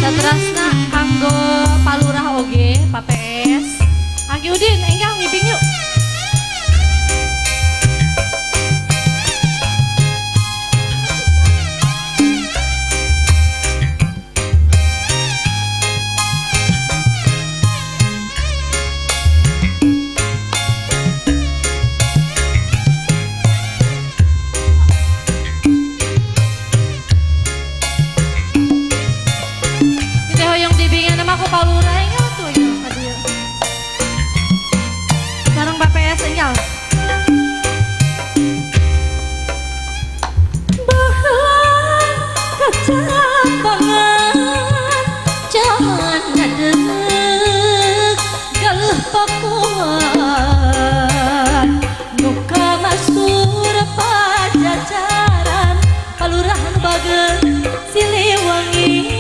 Satrasna kanggo palurah oge, Pak PS. Aki Udin, enggal ngiping yuk. Palurah enggal tuh enggal hadir. Sekarang Pak PS enggal. Bahan kecapangan jangan ngadeg galuh pakuan nuka masur pajajaran palurahan bageun Siliwangi.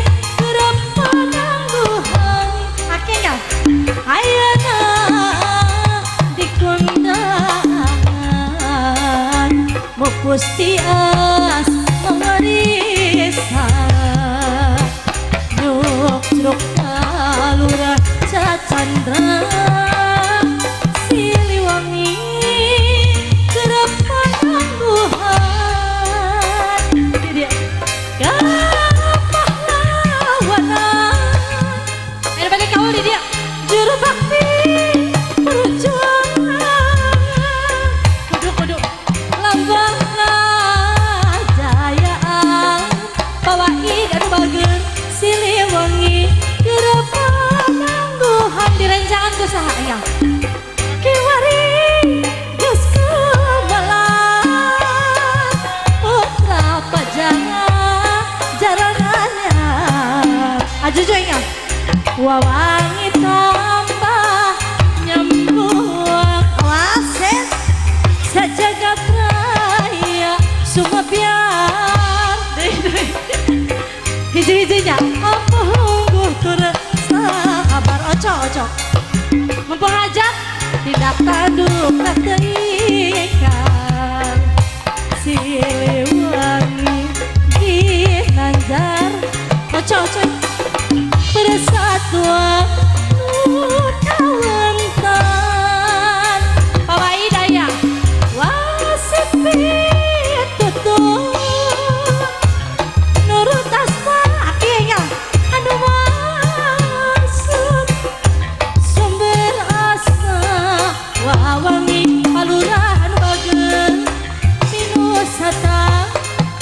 Ayeuna dikondangan mau Gusti as memeriksa nyuk jeruk palurah Cacandra Siliwangi kerep panangguhan jadi pahlawanan ada bagi kau di dia juru bakti perjuangan kuduk lambang rajayaan pawai dan bageun Siliwangi kerep panangguhan direncangan ku saha ya kiwari geus kemelan putra pajangan jarananya ajujunya wawangi tambah nyambung wasit sejagat raya sumapian hiji-hijinya apa hungguh tur sabar oco-oco mumpung hajat tidak tanduk teikan Siliwangi ginanjar oco-oco persatuan kawentan pawai daya wasit pitutur nurut asma akhirnya anu maksud sumber asa wawangi palurahan bageun sinusata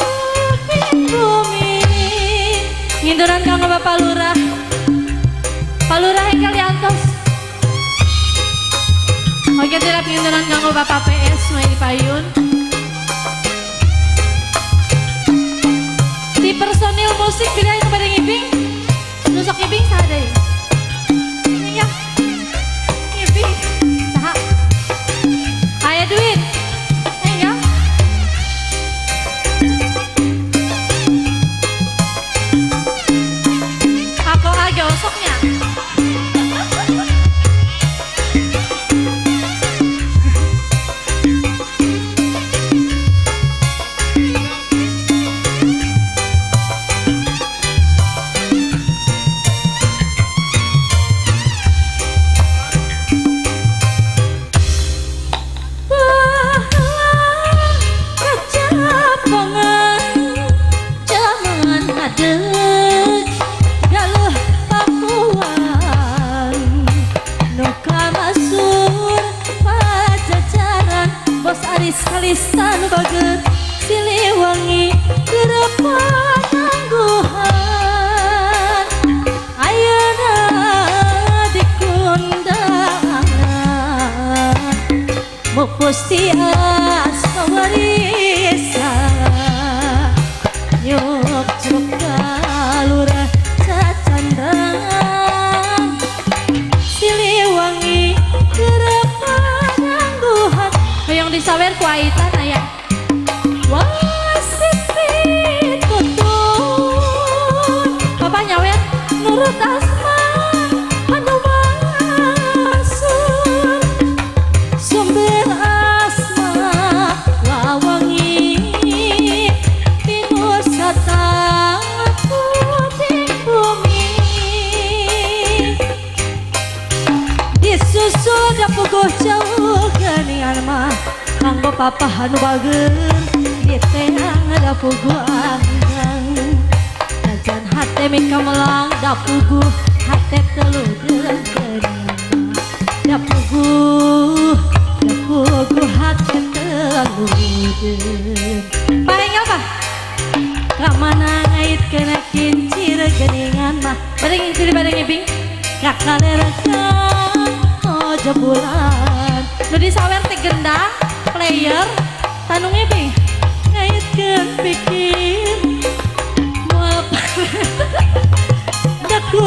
bumi nginduran kanggo Bapak Lurah Palurah enggal diantos. Oke tidak penginduran kanggo Bapak PS Mai Payun. Di personil musik pilihan kepada ngiping nusok ngiping sadai ini ya ngiping saha aya duit enggal aku aja osoknya Kalistan bageun Siliwangi kerep panangguhan ayeuna dikondangan mau Gusti as pawarisa nyuk jeruk papa anu bager di teang ada pugu anggang najan hate mika melang da pugu hate telu deunkeun da pugu hate telu deun paling apa kamana ngait kena kincir geningan mah bareng kincir bareng ibing kakalerekan oh jebulan nu disawer teh gendang player tanung ibing ngaitkeun pikir moal daku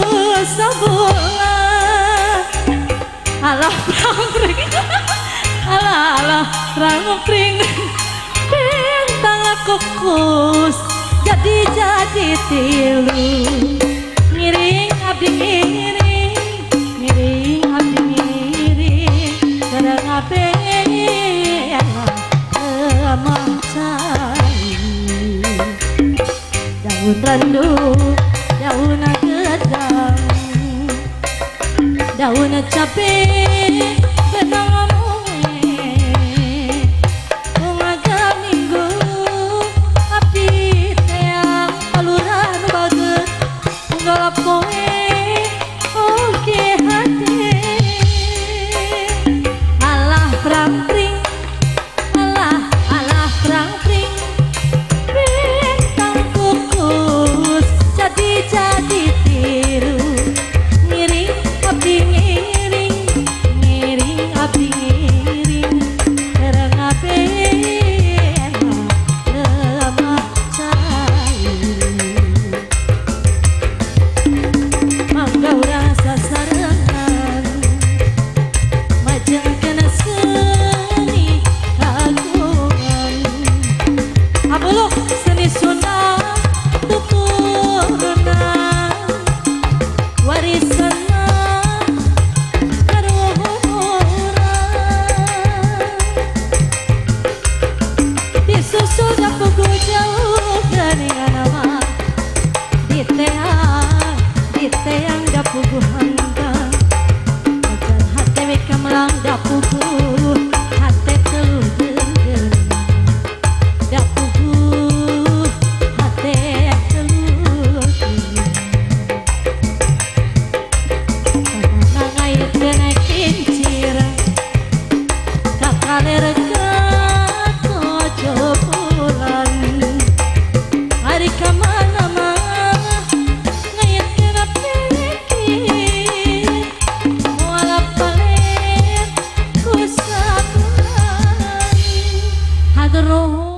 sabulan alah pring alah pring bintang kukus jadi tilu ngiring abdi ngiring abdi ngiring kadang abe lemah cai daun randu daun gedang daun cabe benang roh